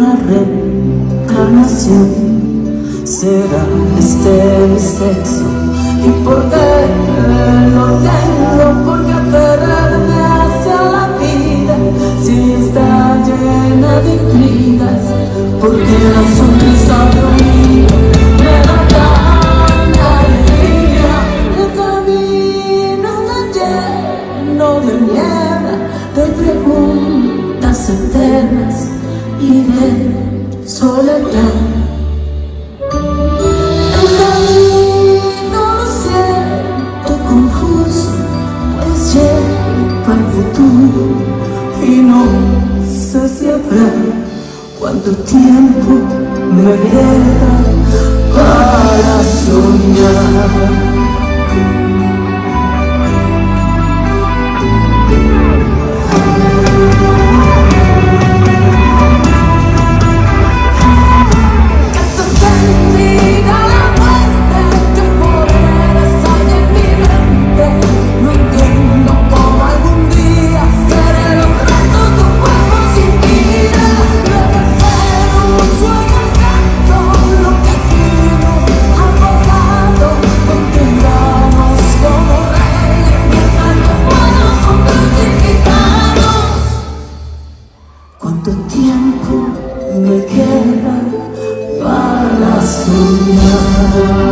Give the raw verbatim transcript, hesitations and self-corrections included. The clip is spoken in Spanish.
una reencarnación. Será este mi sexo. ¿Y por qué no tengo por qué aferrarme hacia la vida si está llena de intrigas? Porque la sonrisa de un niño me da tanta alegría. El camino está lleno de niebla, de preguntas eternas y de soledad. El camino lo siento confuso, pues llego al futuro y no sé si habrá cuánto tiempo me queda para soñar. ¿Cuánto tiempo me queda para soñar?